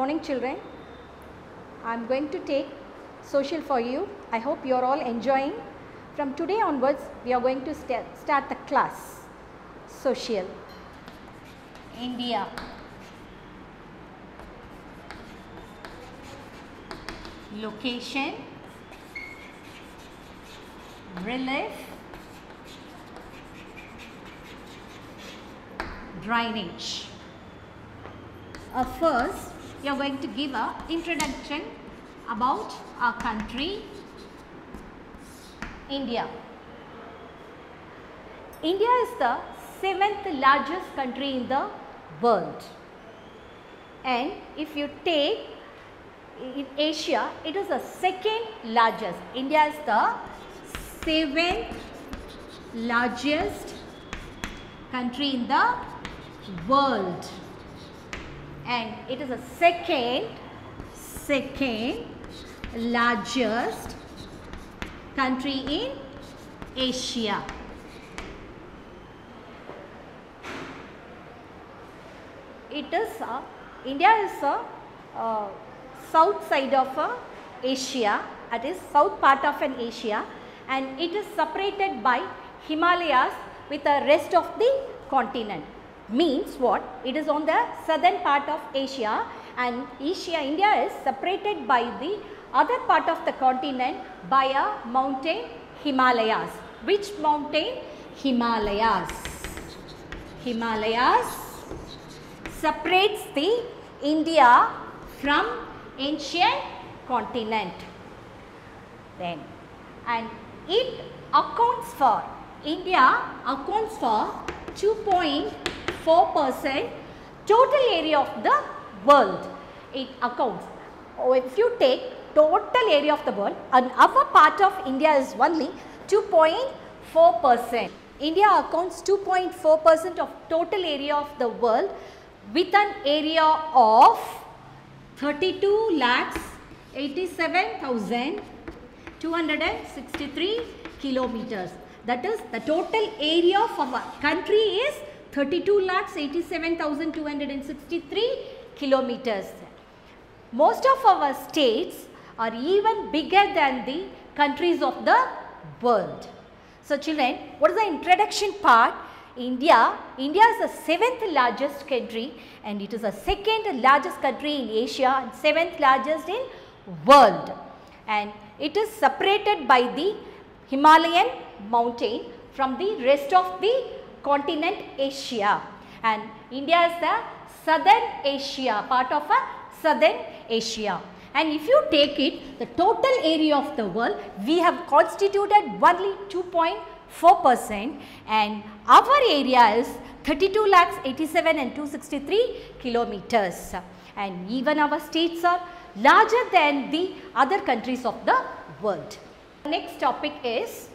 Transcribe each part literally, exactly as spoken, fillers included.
morning children. I am going to take social for you. I hope you are all enjoying. From today onwards we are going to st start the class social. India. Location, relief, drainage. Uh, first, we are going to give a introduction about our country, India. India is the seventh largest country in the world, and if you take in Asia, it is the second largest. India is the seventh largest country in the world, and it is the second second largest country in Asia. It is a, India is a uh, south side of uh, Asia, that is south part of an Asia, and it is separated by Himalayas with the rest of the continent. Means what? It is on the southern part of Asia, and Asia, India is separated by the other part of the continent by a mountain, Himalayas. Which mountain? Himalayas. Himalayas separates the India from ancient continent. Then, and it accounts for, India accounts for two point four percent total area of the world. It accounts, oh, if you take total area of the world, and our part of India is only two point four percent. India accounts two point four percent of total area of the world with an area of thirty-two lakhs eighty-seven thousand two hundred sixty-three kilometers. That is, the total area of our country is thirty-two lakhs eighty-seven thousand two hundred sixty-three kilometers. Most of our states are even bigger than the countries of the world. So children, what is the introduction part? India, India is the seventh largest country, and it is the second largest country in Asia and seventh largest in world, and it is separated by the Himalayan mountain from the rest of the continent Asia, and India is the southern Asia, part of a southern Asia. And if you take it, the total area of the world, we have constituted only two point four percent, and our area is thirty-two lakhs eighty-seven and two hundred sixty-three kilometers, and even our states are larger than the other countries of the world. Next topic is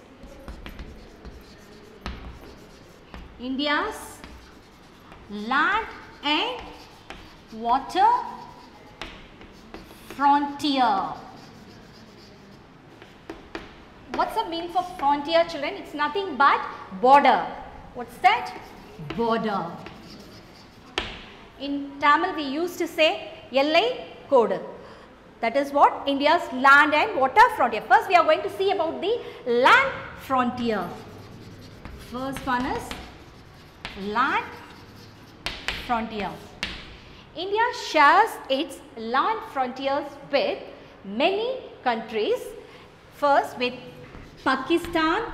India's land and water frontier. What's the meaning for frontier, children? It's nothing but border. What's that? Border. In Tamil we used to say Yellai Kodu. That is what? India's land and water frontier. First we are going to see about the land frontier. First one is land frontier. India shares its land frontiers with many countries. First with Pakistan,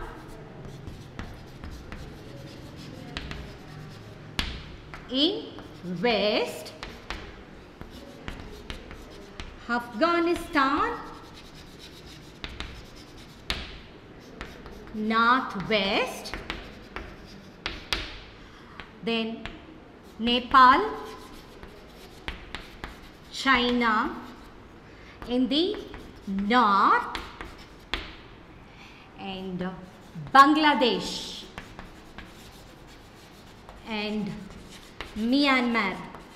in west, Afghanistan, northwest, then Nepal, China in the north, and Bangladesh and Myanmar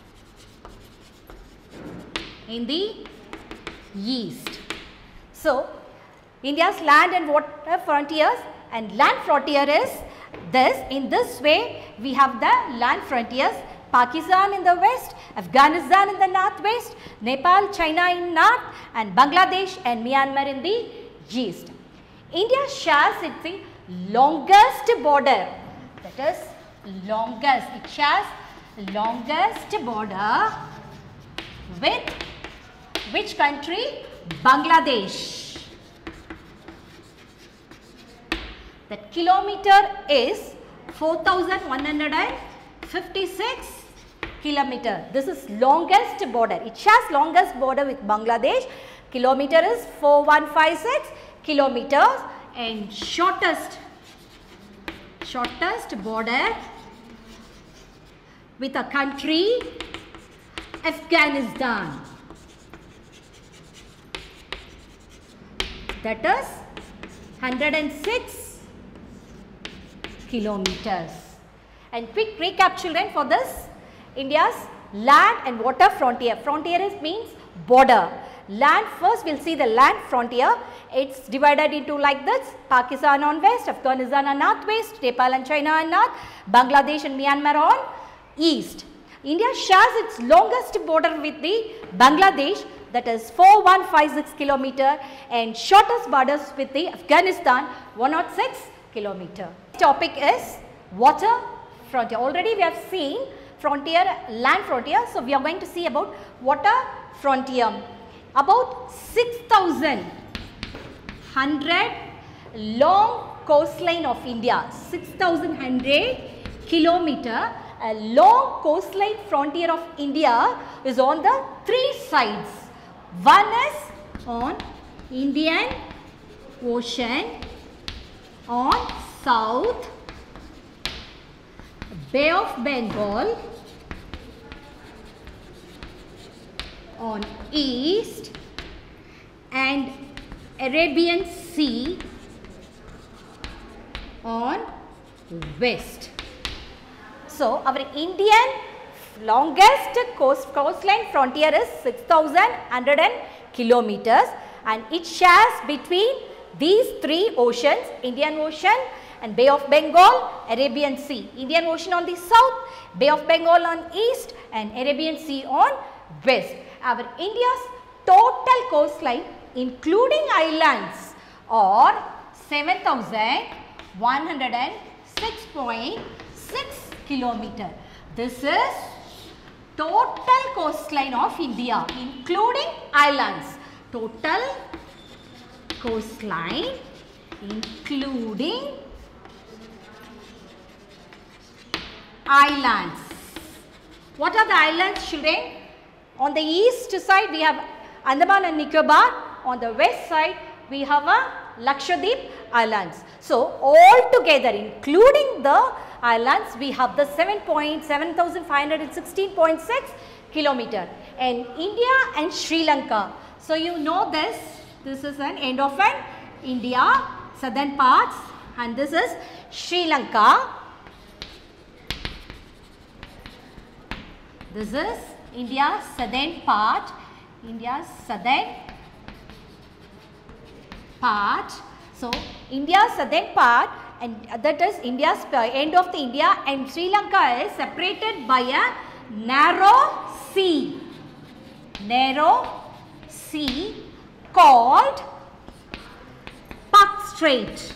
in the east. So, India's land and water frontiers, and land frontier is this. In this way, we have the land frontiers Pakistan in the west, Afghanistan in the northwest, Nepal, China in north, and Bangladesh and Myanmar in the east. India shares its longest border, that is longest, it shares longest border with which country? Bangladesh. The kilometer is four thousand one hundred fifty-six kilometer. This is longest border. It shares longest border with Bangladesh. Kilometer is four thousand one hundred fifty-six kilometers, and shortest shortest border with a country Afghanistan, that is one hundred six kilometers. And quick recap children for this, India's land and water frontier. Frontier is means border. Land, first we will see the land frontier. It's divided into like this: Pakistan on west, Afghanistan on northwest, Nepal and China on north, Bangladesh and Myanmar on east. India shares its longest border with the Bangladesh, that is four thousand one hundred fifty-six kilometer, and shortest borders with the Afghanistan one hundred six kilometer. Topic is water frontier. Already we have seen frontier, land frontier. So we are going to see about water frontier. About six thousand one hundred long coastline of India, six thousand one hundred kilometer, a long coastline frontier of India is on the three sides. One is on Indian Ocean, on south, Bay of Bengal, on east, and Arabian Sea on west. So, our Indian longest coast coastline frontier is six thousand one hundred kilometers, and it shares between these three oceans: Indian Ocean and Bay of Bengal, Arabian Sea. Indian Ocean on the south, Bay of Bengal on east, and Arabian Sea on west. Our India's total coastline including islands are seven thousand one hundred six point six kilometer. This is total coastline of India including islands. Total coastline including islands. What are the islands, children? On the east side we have Andaman and Nicobar. On the west side we have a Lakshadweep Islands. So all together including the islands we have the seven thousand five hundred sixteen point six kilometer. And India and Sri Lanka. So you know this, this is an end of an India, southern parts, and this is Sri Lanka. This is India's southern part, India's southern part. So India's southern part, and that is India's end of the India, and Sri Lanka is separated by a narrow sea, narrow sea called Park Strait,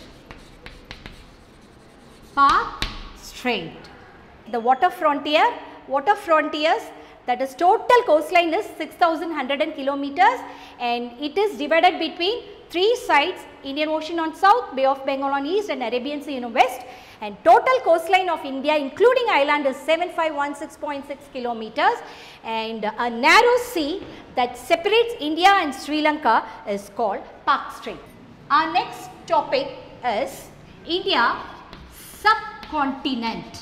Park Strait. The water frontier, water frontiers, that is total coastline is six thousand one hundred kilometers, and it is divided between three sides: Indian Ocean on south, Bay of Bengal on east, and Arabian Sea on west. And total coastline of India including island is seven thousand five hundred sixteen point six kilometers, and a narrow sea that separates India and Sri Lanka is called Park Strait. Our next topic is India subcontinent.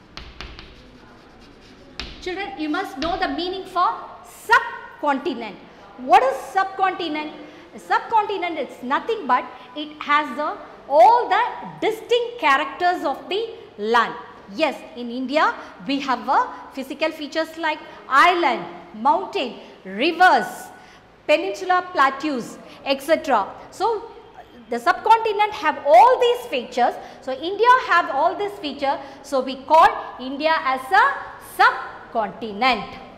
Children, you must know the meaning for subcontinent. What is subcontinent? A subcontinent is nothing but it has the all the distinct characters of the land. Yes, in India we have a physical features like island, mountain, rivers, peninsula plateaus, et cetera. So the subcontinent have all these features. So India have all these features. So we call India as a subcontinent. continent.